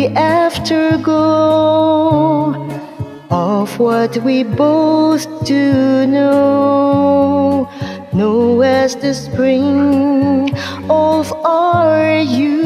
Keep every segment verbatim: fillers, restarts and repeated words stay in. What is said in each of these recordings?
the afterglow of what we both do know. Know as the spring of our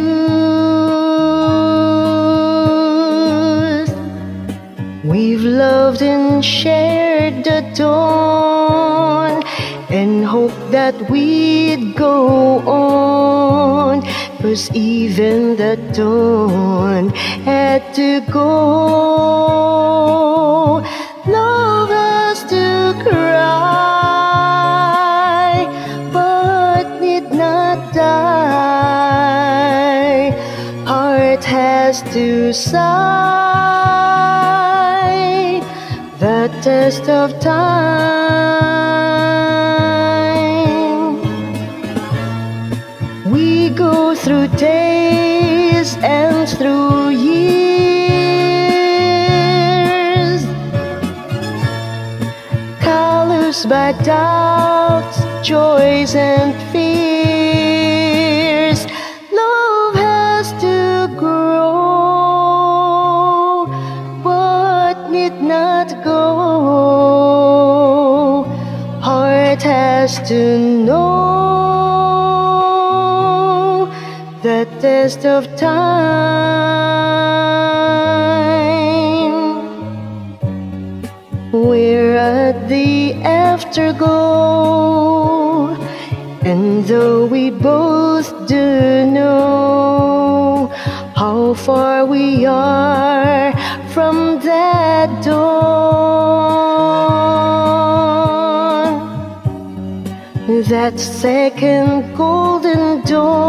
youth. We've loved and shared the dawn and hoped that we'd go on, 'cause even the dawn had to go. Love has to cry, but need not die. Heart has to sigh, the test of time. We go through days and through years, colours by doubts, joys and fears. Love has to grow, but need not go. Heart has to know the test of time. We're at the afterglow, and though we both do know how far we are from that dawn, that second golden dawn,